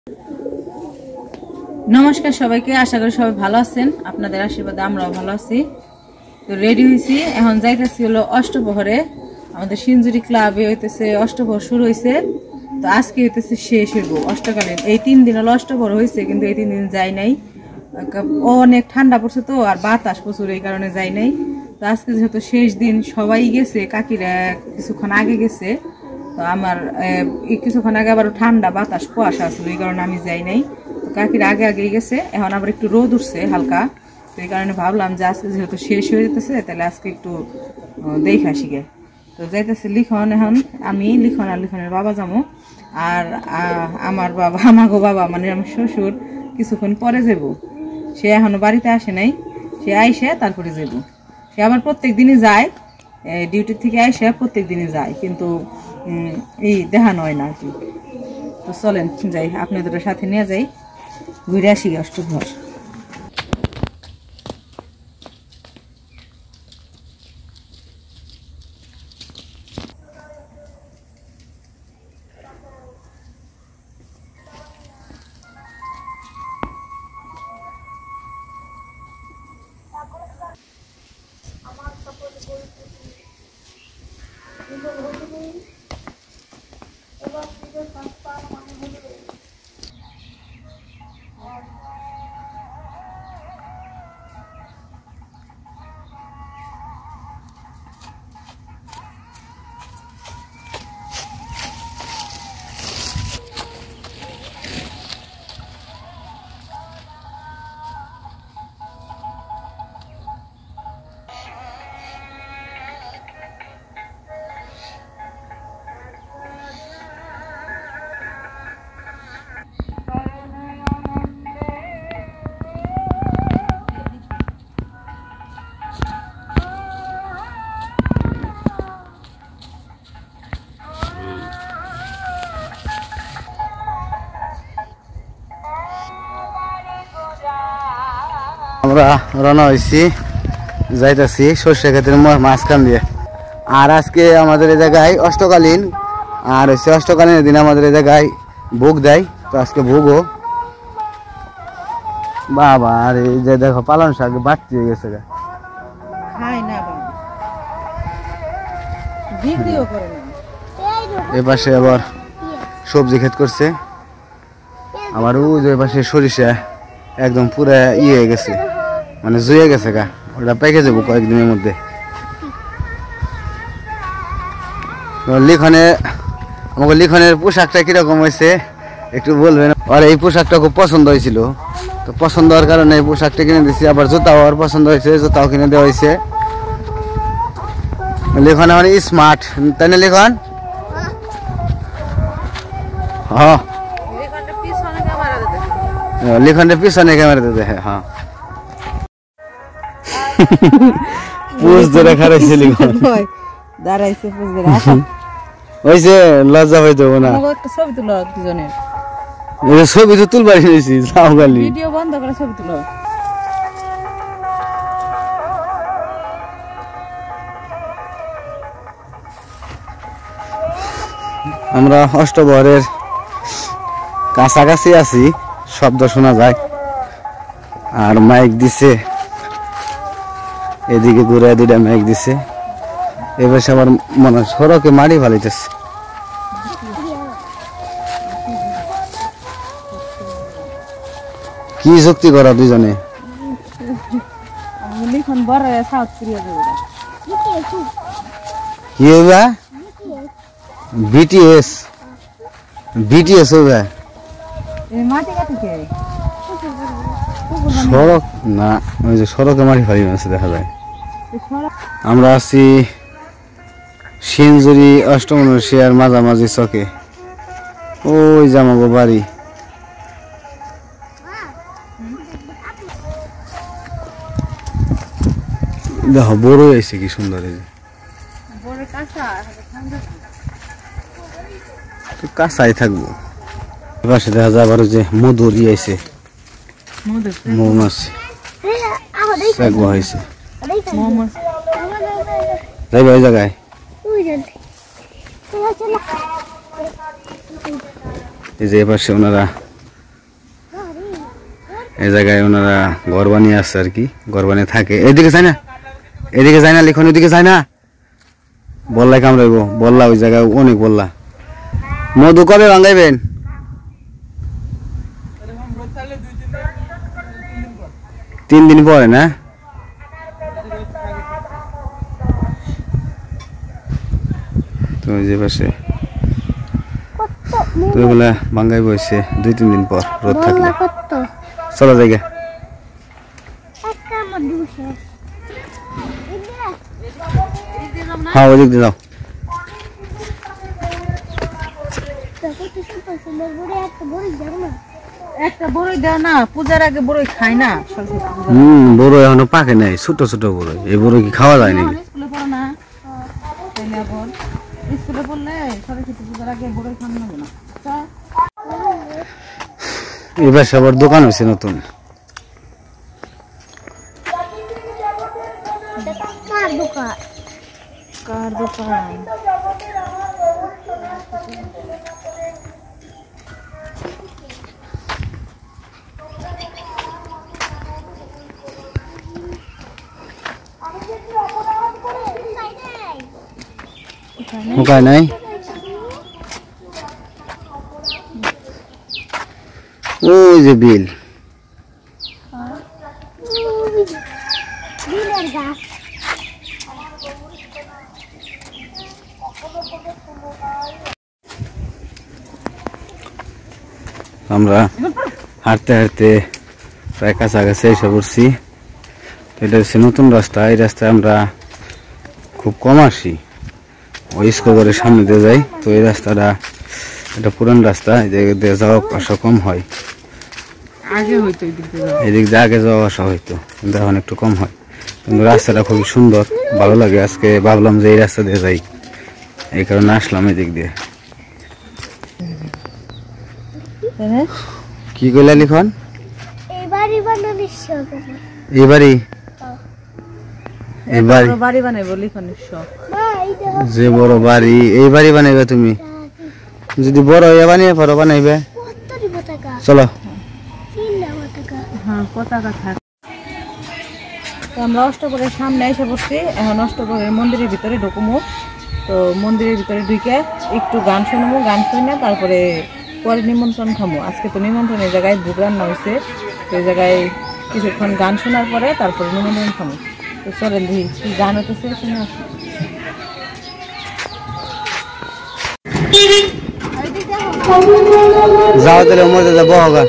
নমস্কার সবাইকে, আশা করি সবাই ভালো আছেন। আপনাদের আশীর্বাদে আমরাও ভালো আছি। তো রেডি হয়েছি, এখন যাইতেছি হলো অষ্টপ্রহরে। আমাদের সিঞ্জুরি ক্লাবে হইতেছে অষ্টপ্রহর শুরু হয়েছে। তো আজকে হইতেছে শেষ হইব অষ্টকালীন। এই 3 দিন হলো অষ্টপ্রহর হয়েছে, কিন্তু এই 3 দিন যাই নাই। অনেক ঠান্ডা পড়ছে তো, আর বাতাস প্রচুর, এই কারণে যাই নাই। তো আজকে যেহেতু শেষ দিন, সবাই গেছে, কাকিরা কিছুক্ষণ আগে গেছে। তো আমার কিছুক্ষণ আগে আবার ঠান্ডা বাতাস কুয়াশা আসলো, এই কারণে আমি যাই নাই। তো কাকির আগে আগে গেছে, এখন আবার একটু রোদ উঠছে হালকা। তো এই কারণে ভাবলাম যে আজকে যেহেতু শেষ হয়ে যেতেছে, তাহলে আজকে একটু দেখে আসি গে। তো যাইতেছে লিখন, এখন আমি লিখন আর লিখনের বাবা যাবো। আর আমার বাবা, আমাগো বাবা মানে আমার শ্বশুর কিছুক্ষণ পরে যাব। সে এখনো বাড়িতে আসে নাই, সে আইসে তারপরে যাব। সে আবার প্রত্যেক দিনই যায়, ডিউটি থেকে আইসে প্রত্যেক দিনই যায়, কিন্তু এই দেখানো হয় না আর কি। তো চলেন যাই, আপনাদের সাথে নিয়ে যাই, ঘুরে আসি অষ্টপ্রহর। আমরা রওনা হয়েছি, যাইতেছি সর্ষে ক্ষেতের মাঝখান দিয়ে। আর আজকে আমাদের এই জায়গায় অষ্টকালীন, আর হচ্ছে অষ্টকালীনের দিন আমাদের এই জায়গায় ভোগ দেয়। তো আজকে ভোগও বাবা, আর এই যে দেখো পালন শাক বাড়তি হয়ে গেছে, এ পাশে আবার সবজি ক্ষেত করছে। আমার ওই যে পাশে সরিষা একদম পুরা হয়ে গেছে, মানে জুয়ে গেছে গা, ওটা পেকে যাবো কয়েকদিনের মধ্যে। লিখনে আমাকে লিখনের পোশাকটা কিরকম হয়েছে একটু বলবেন। আর এই পোশাকটা খুব পছন্দ হয়েছিল, তো পছন্দ হওয়ার কারণে এই পোশাকটা কিনে দিচ্ছি। আবার জুতাও আর পছন্দ হয়েছে, জুতাও কিনে দেওয়া হয়েছে। লিখন মানে স্মার্ট, তাই না লিখন? হ্যাঁ, লিখনের পিছনে ক্যামেরা দিতে। হ্যাঁ, পুজ ধরে খারাইছে লিখন, দাঁড়াইছে পুজ ধরে। ওইছে লজ্জা হইতো না, একটা ছবি তুলো দুজনের। ছবি তো তুলবার নিয়েছি, যাও গালি ভিডিও বন্ধ করে ছবি তুলো। আমরা অষ্টপ্রহরের কাছাকাছি আছি, শব্দ শোনা যায়। আর মাইক দিছে, এদিকে ঘুরে দুইটা মাইক দিছে। এবার আবার মনে হয় সড়কে মাড়ি ফালাইতেছে। কি যুক্তি করা দুজনে? কি হবে? বিটিএস বিটিএস হবে সড়ক না, ওই যে সড়কে মাটি ফালি আছে দেখা যায়। আমরা আছি সিঞ্জুরি অষ্টমনুষিয়ার মাঝামাঝি চকে, ওই জামাগো বাড়ি। দেখো বড় হয়েছে কি সুন্দর, কাঁচাই থাকবো। পাশে দেখা যায় আবার যে মধুর ইয়েছে, মৌমাছি হয়েছে। যাইবা ওই জায়গায়, এই যে এপাশে ওনারা এই জায়গায় ওনারা ঘর বানিয়ে আসছে আর কি, ঘর বানিয়ে থাকে। এদিকে যায় না, এদিকে যায় না, লিখন ওইদিকে যায় না, বললাই কামড়াইব, বললা ওই জায়গায় অনেক বললা। মধু কবে ভাঙাইবেন? 3 দিন পরে না? তুমি যে পাশে তুই বলে ভাঙ্গাই বসে 2-3 দিন পর রোদ থাকলে। চলো জায়গা হ্যাঁ ওদিক দিয়ে যাও। একটা বড়ই দাও না, পূজার আগে বড়ই খাই না। বড় এখনো পাকে নাই, ছোট ছোট বড়। এই বড় কি খাওয়া যায় নাকি? স্কুলে পড়ো না, স্কুলে পড়লে সরস্বতী পূজার আগে বড়ই খাওয়া যাবে না। এবার সবার দোকান হয়েছে নতুন। কার দোকান? উপায় নাই। ওই যে বিল, আমরা হাঁটতে হাঁটতে প্রায় কাছাকাছি এসে পড়ছি। এটা হচ্ছে নতুন রাস্তা। এই রাস্তায় আমরা খুব কম আসি, ওই স্কুল ঘরের সামনে দিয়ে যাই। তো এই রাস্তাটা এটা পুরান রাস্তা, এদিক দিয়ে যাওয়া আসা কম হয়। এদিক দিয়ে আগে যাওয়া আসা হইতো, কিন্তু এখন একটু কম হয়। কিন্তু রাস্তাটা খুবই সুন্দর, ভালো লাগে। আজকে ভাবলাম যে এই রাস্তা দিয়ে যাই, এই কারণে আসলাম এদিক দিয়ে। কি কইলা লিখন? এবারই বাড়ি বানাইবো লিখনের শখ। যে বড় বাড়ি, এই বাড়ি বানাইবে তুমি? যদি বড় হয়ে বানিয়ে পারো বানাইবে। চলো আমরা অষ্টপ্রহরের সামনে এসে পড়ছি। এখন অষ্টপ্রহরের মন্দিরের ভিতরে ঢুকবো। তো মন্দিরের ভিতরে ঢুকে একটু গান শুনবো, গান শুনে তারপরে পরে নিমন্ত্রণ খামো। আজকে তো নিমন্ত্রণের জায়গায় ভোগ রান্না হয়েছে, তো এই জায়গায় কিছুক্ষণ গান শোনার পরে তারপরে নিমন্ত্রণ খামো। তো চলেন দেখি কি গান হতেছে শুনে আসি। যাও তাহলে মধ্যে যাবো হোগা।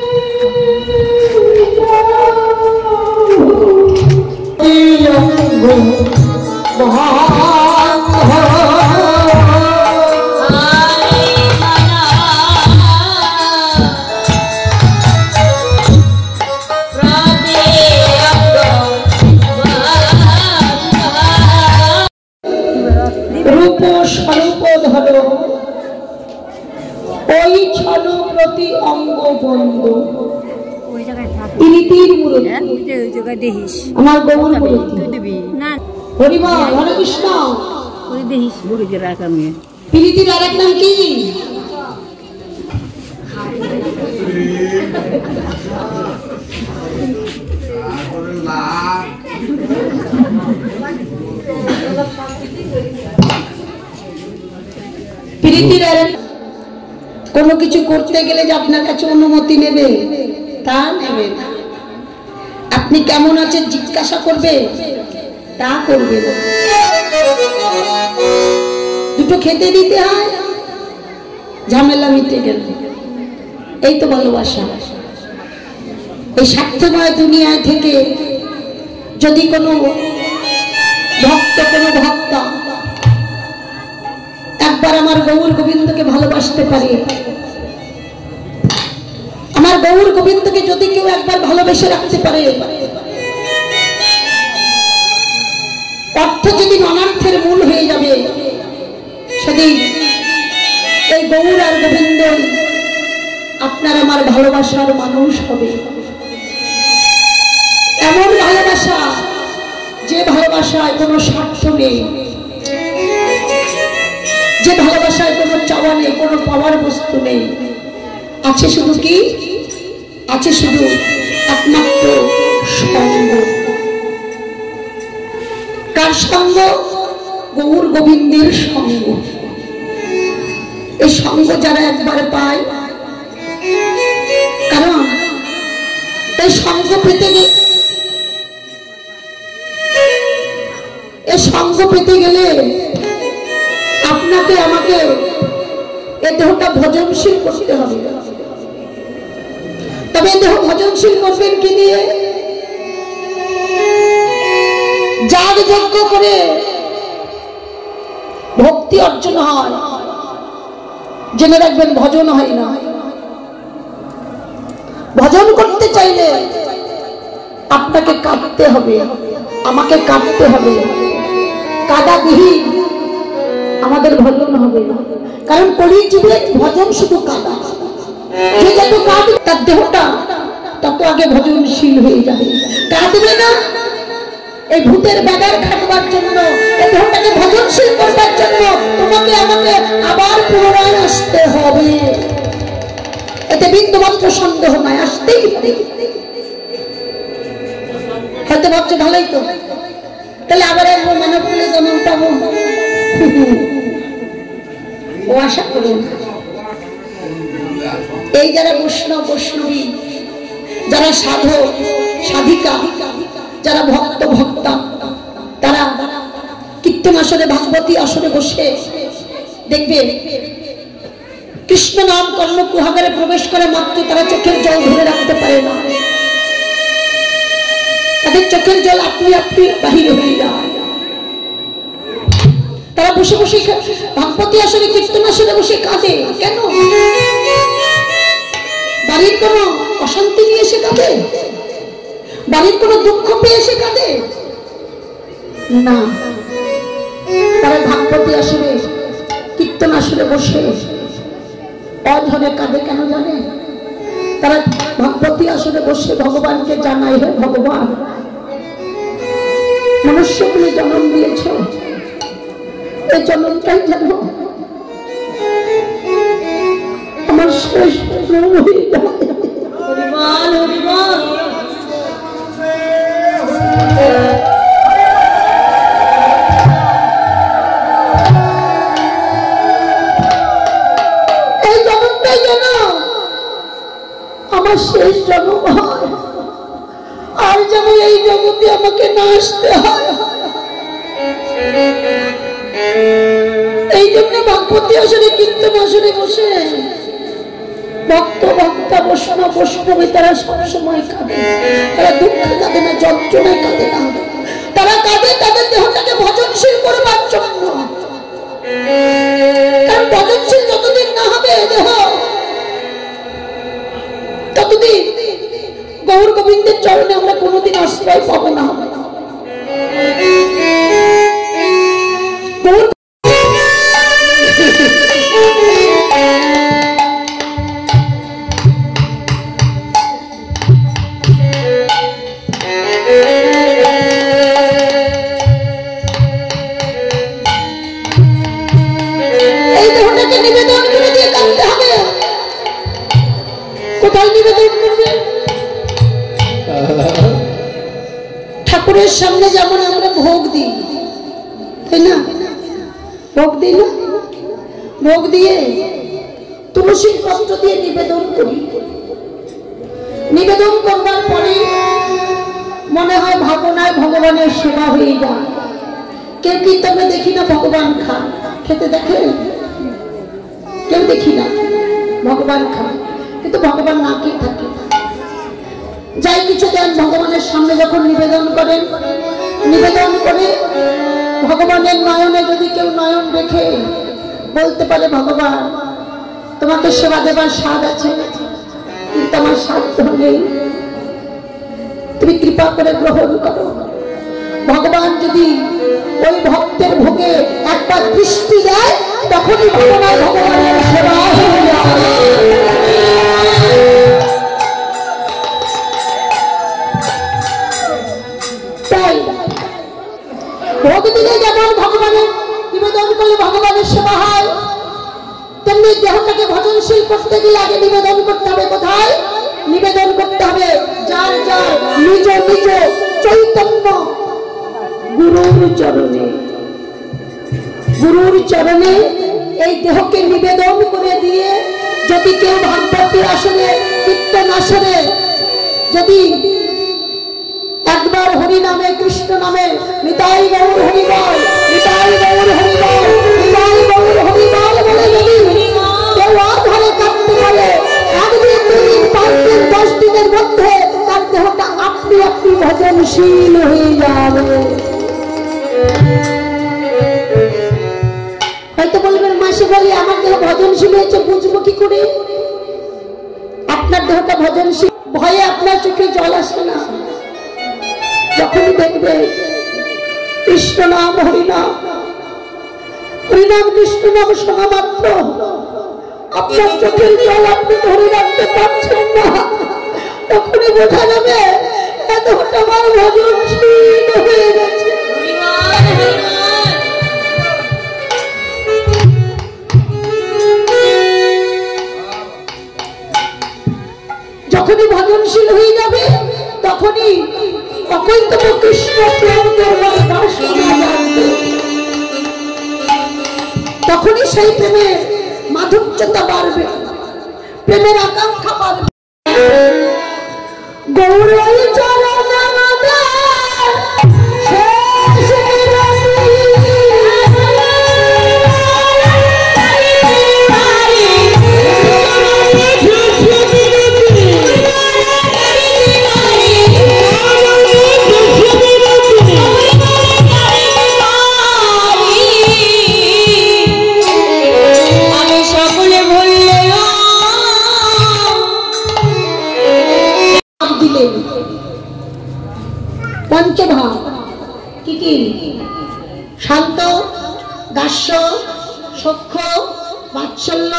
রূপ স্বরূপ ধর ওই ছল প্রতি অঙ্গ বন্ধ ইরিতির মূর্তি আমার গৌর মূর্তি হরিবল হরে কৃষ্ণ। প্রীতির আরেক নাম কি? প্রীতির আরেক কোনো কিছু করতে গেলে যে আপনার কাছে অনুমতি নেবে তা নেবে না। আপনি কেমন আছেন জিজ্ঞাসা করবে, তা করবে না। দুটো খেতে দিতে হয়, ঝামেলা মিটে গেল। এই তো ভালোবাসা। এই স্বার্থময় দুনিয়ায় থেকে যদি কোনো ভক্ত, কোনো ভক্তা একবার আমার গৌর গোবিন্দকে ভালোবাসতে পারে, আমার গৌর গোবিন্দকে যদি কেউ একবার ভালোবেসে রাখতে পারে, অর্থ যদি অনর্থের মূল হয়ে যাবে, সেদিন এই গৌর আর গোবিন্দ আপনার আমার ভালোবাসার মানুষ হবে। এমন ভালোবাসা, যে ভালোবাসায় কোনো স্বার্থ নেই, যে ভালোবাসায় কোনো চাওয়া নেই, কোনো পাওয়ার বস্তু নেই। আছে শুধু কি? আছে শুধু একমাত্র সঙ্গ। কার সঙ্গ? গৌর গোবিন্দের সঙ্গ। এই সঙ্গ যারা একবার পায়, কারণ এই সঙ্গ পেতে গেলে আপনাকে আমাকে এই দেহটা ভজনশীল করতে হবে। তবে এই দেহ ভজনশীল করবেন কি দিয়ে? যাগ যজ্ঞ করে ভক্তি অর্জন হয়, জেনে রাখবেন ভজন হয় না। ভজন করতে চাইলে আপনাকে কাঁদতে হবে, আমাকে কাঁদতে হবে। কাদাবিহীন আমাদের ভজন হবে না। কারণ কলিযুগে ভজন শুধু কাদা। যে যত কাঁদবে তার দেহটা তত আগে ভজনশীল হয়ে যাবে। কাঁদবে না এই ভূতের ব্যাগার খাটবার জন্য, এই দেহটাকে ভজনশীল করবার জন্য তোমাকে আমাকে আবার পুনরায় আসতে হবে। এতে বিন্দুমাত্র সন্দেহ নাই, আসতেই হবে। হয়তো ভাবছে ভালোই তো, তাহলে আবার একবার মানব কুলে জন্ম পাবো, ও আশা করুন। এই যারা বৈষ্ণব বৈষ্ণবী, যারা সাধক সাধিকা, যারা ভক্ত ভক্তা, তারা কীর্তন আসরে ভাগবতী আসরে বসে দেখবে কৃষ্ণ নাম কর্ণ কুহাগারে প্রবেশ করে মাত্র তারা চোখের জল ধরে রাখতে পারে না। তাদের চোখের জল আপনি আপনি বাহির হয়ে যায়। তারা বসে বসে ভাগবতী আসরে কীর্তন আসরে বসে কাঁদে। কেন? বাড়ির কোন অশান্তি নিয়ে এসে কাঁদে? বাড়ির কোন দুঃখ পেয়ে এসে কাঁদে না। তারা ভাগবতী আসরে কীর্তন আসরে বসে অধরে কাঁদে। কেন জানে? তারা ভাগবতী আসরে বসে ভগবানকে জানায়, হে ভগবান, মনুষ্যকুলে জন্ম দিয়েছ, এই জন্মটাই যেন আমার শেষ জন্ম হয়ে যায়। হরিমান হরিমান। এই জন্মটাই যেন আমার শেষ জন্ম হয়, আর যেন এই জগতে আমাকে না আসতে হয়। এই জন্য ভাগবতী আসরে কীর্তন আসরে বসে ভক্ত ভক্তা বৈষ্ণব বৈষ্ণবী তারা সবসময় কাঁদে। তারা দুঃখে কাঁদে না, যন্ত্রণায় কাঁদে না, তারা কাঁদে তাদের দেহটাকে ভজনশীল করবার জন্য। কারণ ভজনশীল যতদিন না হবে দেহ, ততদিন গৌর গোবিন্দের চরণে আমরা কোনোদিন আশ্রয় পাবো না। এই দেহটাকে নিবেদন করে দিয়ে কাঁদতে হবে। কোথায় নিবেদন করবে? ঠাকুরের সামনে যেমন আমরা ভোগ দিই, তাই না? ভোগ দিই না? ভোগ দিয়ে তুলসীর পত্র দিয়ে নিবেদন করি। নিবেদন করবার পরে মনে হয় ভাবনায় ভগবানের সেবা হয়ে যায়। কেউ কীর্তনে দেখি না ভগবান খান, খেতে দেখে কেউ দেখি না, ভগবান খান, কিন্তু ভগবান না খেয়ে থাকে। যাই কিছু দেন ভগবানের সামনে যখন নিবেদন করেন, নিবেদন করে ভগবানের নয়নে যদি কেউ নয়ন রেখে বলতে পারে, ভগবান তোমাকে সেবা দেবার স্বাদ আছে, কিন্তু আমার সাধ্য নেই, তুমি কৃপা করে গ্রহণ করো। ভগবান যদি ওই ভক্তের ভোগে একবার দৃষ্টি দেয়, তখনই ভগবান ভগবানের সেবা হয়ে যায়। তাই ভোগ দিলে যেমন ভগবানের নিবেদন করলে ভগবানের সেবা হয়, তেমনি দেহটাকে ভজনশীল করতে গেলে আগে নিবেদন করতে হবে। কোথায় নিবেদন করতে হবে? যার যার নিজ নিজ চৈতন্য গুরুর চরণে, গুরুর চরণে এই দেহকে নিবেদন করে দিয়ে যদি কেউ ভাগবতীর আসনে কীর্তন আসনে যদি একবার হরি নামে কৃষ্ণ নামে নিতাই গৌর হরিবল, নিতাই গৌর হরিবল, নিতাই গৌর হরিবল বলে যদি কেউ আধারে কাটতে পারে, একদিন দুদিন 5 দিন 10 দিনের মধ্যে তার দেহটা আপনি আপনি ভজনশীল হয়ে যাবে। হয়তো বলবেন মাসে বলি আমার দেহ ভজনশীল হয়েছে, বুঝবো কি করে? আপনার দেহটা ভজনশীল, ভয়ে আপনার চোখে জল আসে না। যখনই দেখবে কৃষ্ণ নাম হরিনাম, হরিনাম কৃষ্ণ নাম শোনা মাত্র আপনার চোখের জল আপনি ধরে রাখতে পারছেন না, তখনই বোঝা যাবে এতটা আমার ভজনশীল হয়ে গেছে। যখনই ভজনশীল হয়ে যাবে তখনই অকৈতব কৃষ্ণ প্রেম করবার দাস হয়ে যাবে, তখনই সেই প্রেমের মাধুর্যতা বাড়বে, প্রেমের আকাঙ্ক্ষা বাড়বে। গৌরই চরণ আমাদের পঞ্চভাব কি কি? শান্ত, দাস্য, সখ্য, বাৎসল্য,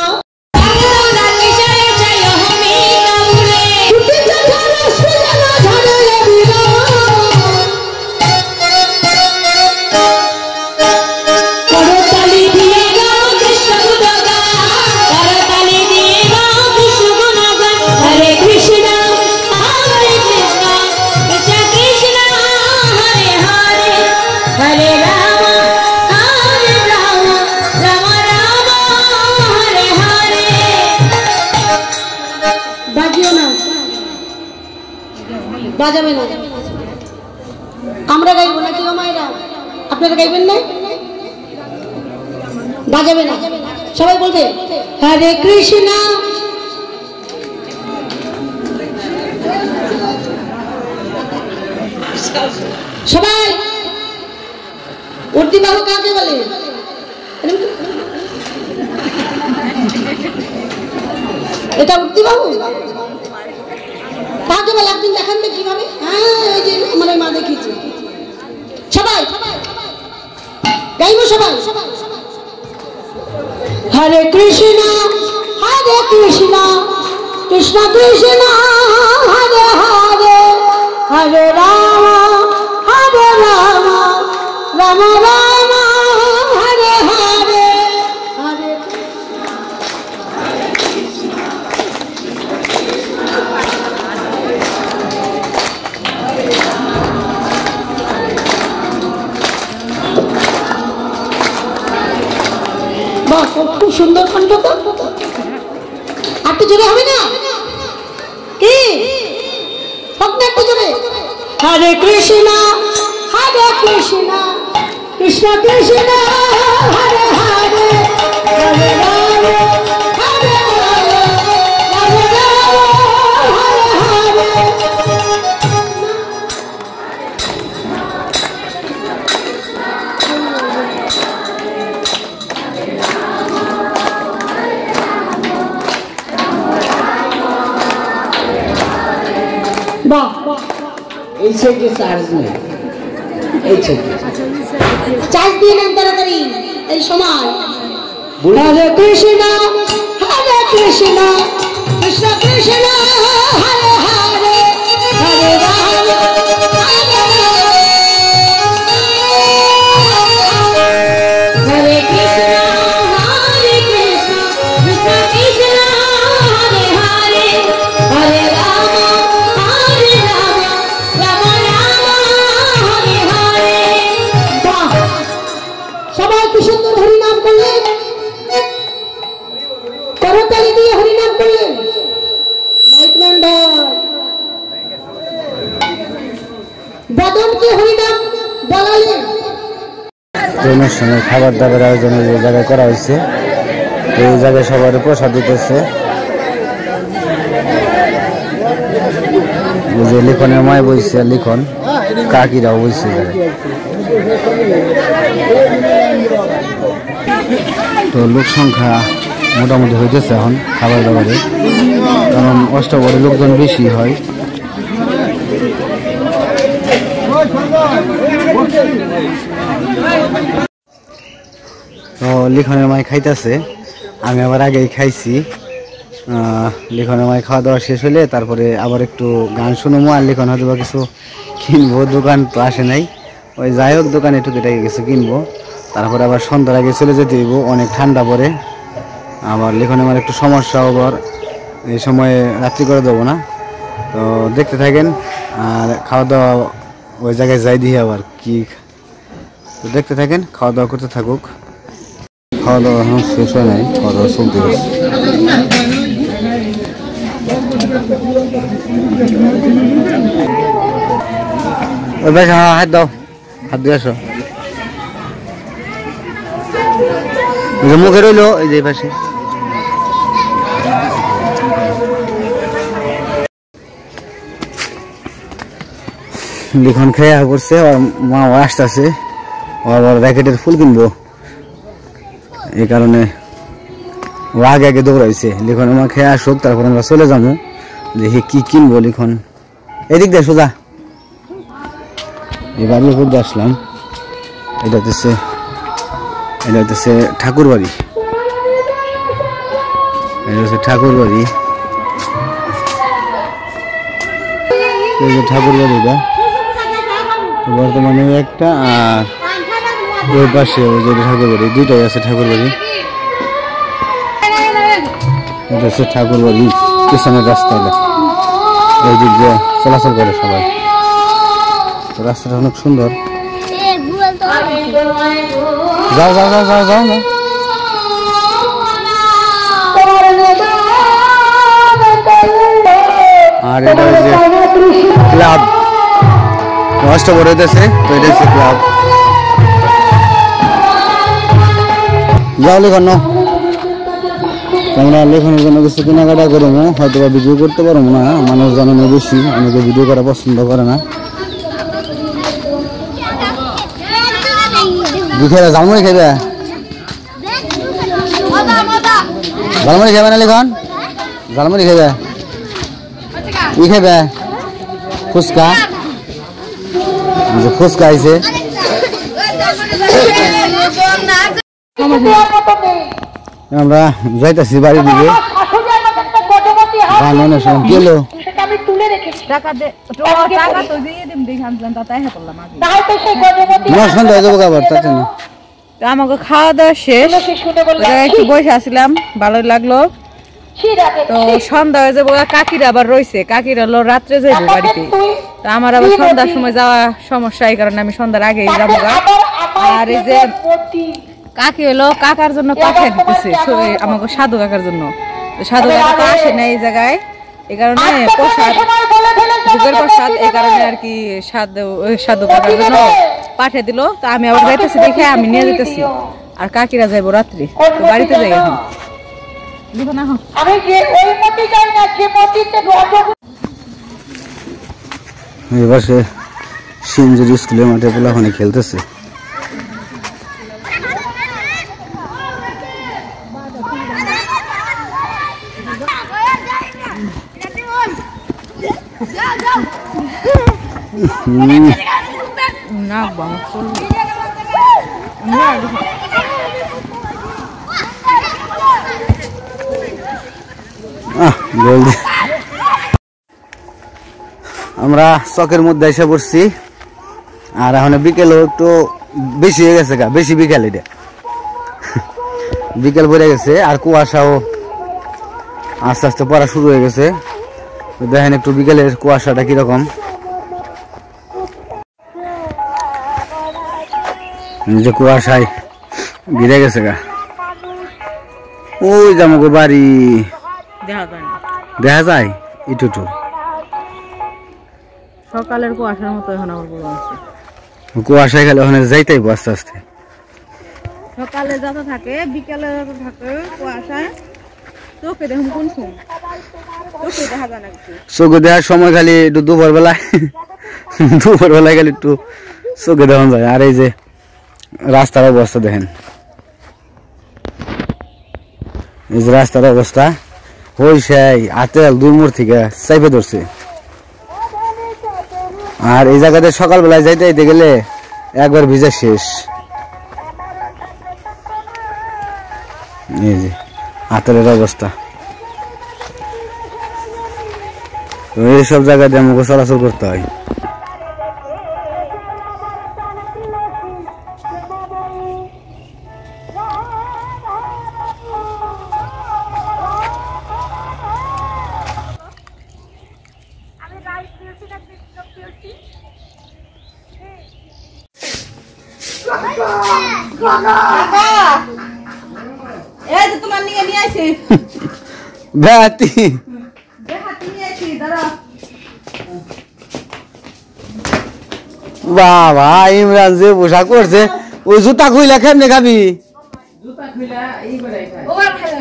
বাজাবে না। আমরা গাইবো না, কি মায়েরা? আপনারা গাইবেন না? বাজাবে না, সবাই বলবে হরে কৃষ্ণ। সবাই উর্দি বাহু কাকে বলে? এটা উর্দি বাহু কাকে বলে? একদিন দেখান তো কিভাবে। হ্যাঁ, এই যে আমার মা দেখিয়েছে। সবাই গাইব, সবাই হরে কৃষ্ণ হরে কৃষ্ণ কৃষ্ণ কৃষ্ণ হরে হরে, হরে রাম রাম রাম হরে হরে, হরে খুব সুন্দর কণ্ঠ তো। একটু জোরে হবে না কি? হোক না একটু জোরে। হরে কৃষ্ণ কৃষ্ণ কৃষ্ণ কৃষ্ণ হরে হরে, হরে রাম হরে রাম রাম রাম হরে হরে। বাহ, এই সাইডে চার্জ নেই, এই সাইডে চার্জ দিয়ে নেন তাড়াতাড়ি এই সময়। হরে কৃষ্ণ কৃষ্ণ কৃষ্ণ কৃষ্ণ হরে হরে, হরে রাম হরে রাম, হরে কৃষ্ণ কৃষ্ণ কৃষ্ণ কৃষ্ণ হরে হরে, হরে রাম হরে রাম। মদনকে হরিনাম বলালেন। অনুষ্ঠানের খাবার দাবার আয়োজন এই জায়গায় করা হয়েছে। এই জায়গায় সবার প্রসাদ দিতেছে। এই যে লিখনের মায় বইছে, লিখন কাকিরাও বইছে। তো লোক সংখ্যা মোটামুটি হইতেছে এখন খাবার দাবারে, কারণ অষ্টবরে লোকজন বেশি হয়। তো লিখনের মাই খাইতেছে, আমি আবার আগেই খাইছি। লিখনের মাই খাওয়া দাওয়া শেষ হলে তারপরে আবার একটু গান শুনবো, আর লিখন হয়তো বা কিছু কিনবো। দোকান তো আসে নাই, ওই যাই হোক দোকানে টুকিটাকি কিছু কিনবো। তারপরে আবার সন্ধ্যার আগে চলে যেতে হইব, অনেক ঠান্ডা পড়ে। আবার লিখনের মার একটু সমস্যা, আবার এই সময়ে রাত্রি করে দেবো না। তো দেখতে থাকেন, আর খাওয়া দাওয়া ওই জায়গায় যাই দিয়ে আবার কি। তো দেখতে থাকেন, খাওয়া দাওয়া করতে থাকুক। খাওয়া দাওয়া এখন শেষ হয় নাই, খাওয়া দাওয়া চলতে গেছে। ওই ভাই হাত দাও, হাত দিয়ে আসো। মুখে রইলো এই যে পাশে। লিখন খেয়ে করছে, আর মা আসতেছে, আবার র্যাকেটের ফুল কিনবো, এই কারণে ও আগে আগে দৌড়াইছে। লিখন মা খেয়ে আসুক, তারপর আমরা চলে যাবো দেখি কি কিনবো। লিখন এদিক দিয়ে সোজা, এই বাড়ির উপর দিয়ে আসলাম। এটা হচ্ছে ঠাকুর বাড়ি, এটা হচ্ছে ঠাকুর বাড়ি। এই যে ঠাকুর বাড়িটা বর্তমানে একটা, আর ওই পাশে ওই যে ঠাকুর বাড়ি, দুইটাই আছে ঠাকুর বাড়ি। এটা হচ্ছে ঠাকুর বাড়ি, পিছনের রাস্তা, ওই দিক দিয়ে চলাচল করে সবাই। রাস্তাটা অনেক সুন্দর। যাও যাও যাও যাও যাও না। আর এটা হচ্ছে ক্লাব, অষ্টবর হইতেছে, তো এটা হচ্ছে ক্লাব। যাও লিখন, আমরা লেখনের জন্য কিছু কেনাকাটা করবো, হয়তো বা ভিডিও করতে পারবো না, মানুষ জানানো বেশি, অনেকে ভিডিও করা পছন্দ করে না। দুঃখেরা ঝালমুড়ি খাইবে, ঝালমুড়ি খাইবে না লিখন? ঝালমুড়ি খাইবে, ই খাইবে ফুচকা, ফুচকা আইছে। আমরা যাইতেছি বাড়ির দিকে। গেলো সন্ধ্যা হয়ে যাবো আবার, তাতে না। আমাকে খাওয়া দাওয়া শেষ, একটু বসে আসছিলাম, ভালোই লাগলো। তো সন্ধ্যা হয়ে যাবো, কাকিরা আবার রয়েছে, কাকিরা হলো রাত্রে যাইবো বাড়িতে। তো আমার আবার সন্ধ্যার সময় যাওয়া সমস্যা, এই কারণে আমি সন্ধ্যার আগেই যাবো। আর এই যে কাকি হলো কাকার জন্য পাঠিয়ে দিতেছে, আমাকে সাধু কাকার জন্য। সাধু কাকা তো আসে না এই জায়গায়, এই কারণে প্রসাদ, যুগের প্রসাদ, এই কারণে আর কি সাধু কাকার জন্য পাঠিয়ে দিল। তো আমি আবার যাইতেছি, দেখে আমি নিয়ে যেতেছি। আর কাকিরা যাইবো রাত্রি, তো বাড়িতে যাই এখন। এবার সে সিনজুরি স্কুলের মাঠে পোলাপানি খেলতেছে। আমরা চকের মধ্যে এসে পড়ছি, আর এখন বিকেলও একটু বেশি হয়ে গেছে, বেশি বিকেল, এটা বিকেল পড়ে গেছে, আর কুয়াশাও আস্তে আস্তে পড়া শুরু হয়ে গেছে। দেখেন একটু বিকেলের কুয়াশাটা কিরকম। যে কুয়াশায় ঘিরে গেছে গা, ওই জামগো বাড়ি দেখা যায় একটু। সকালের কুয়াশার মতো এখন আমার গরু আছে। কুয়াশায় গেলে ওখানে যাইতেই আস্তে আস্তে। সকালে যত থাকে বিকালে যত থাকে কুয়াশায় চোখে দেখুন কোন সময় চোখে দেখা যায় না কিছু। চোখে দেওয়ার সময় খালি একটু দুপুর বেলায় খালি একটু চোখে দেওয়া যায়। আর এই যে রাস্তার অবস্থা দেখেন, এই যে রাস্তার অবস্থা ওই সেই আতেল 2 মোড় থেকে চাইপে ধরছে। আর এই জায়গাতে সকালবেলায় যাইতে গেলে একবার ভিজা শেষ। এই যে আতেলের অবস্থা। এইসব জায়গাতে আমাকে চলাচল করতে হয়। এই যে তোমার নিয়ে আইছি বেহাতি নিয়ে আইছি দাঁড়া। বাবা ইমরান যে পোশাক করছে ওই জুতা খুইলা কেমনে খাবি? জুতা খুইলা এই বেড়াই খায়। ওবার খাইলা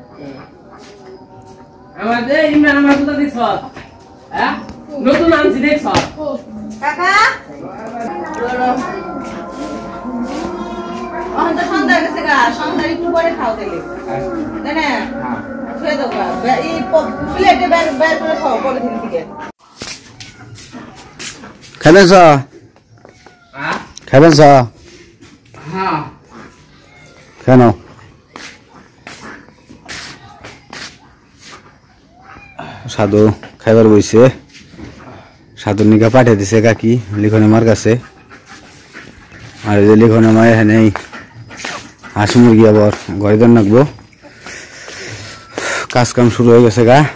আমাদের ইমরান আমার জুতা দেখছ? হ্যাঁ? নতুন আনছি দেখছ? কাকা এখন তো সন্ধ্যা গেছে গা, সন্ধ্যা একটু পরে খাও তাইলে তাই না? ছুঁয়ে দাও গা, এই প্লেটে বের করে খাও পলিথিন থেকে। খাবেন হ্যাঁ? খাবেন হ্যাঁ। কেন সাধু খাইবার বইছে। সাধুর নিকা পাঠিয়ে দিছে কাকি লিখনে মার কাছে। আর এই যে লিখনে মা এখানে হাঁস মুরগি আবার ঘরে দেন রাখবো। কাজ কাম শুরু হয়ে গেছে গা।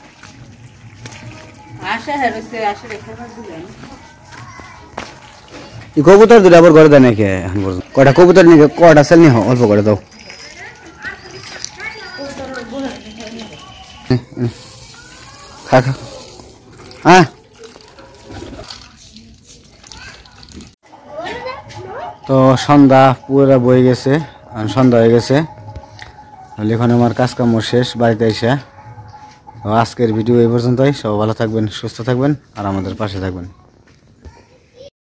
আশা হেরছে আশা রেখে দিলেন এই কবুতর দুটো আবার ঘরে দেয় নাকি এখন পর্যন্ত? কয়টা কবুতর নিয়ে কয়টা সেল নিয়ে অল্প করে দাও। খা খা হ্যাঁ। তো সন্ধ্যা পুরা বয়ে গেছে, সন্ধ্যা হয়ে গেছে। এখন আমার কাজ কাম শেষ বাড়িতে এসে। আজকের ভিডিও এই পর্যন্তই। সব ভালো থাকবেন, সুস্থ থাকবেন আর আমাদের পাশে থাকবেন।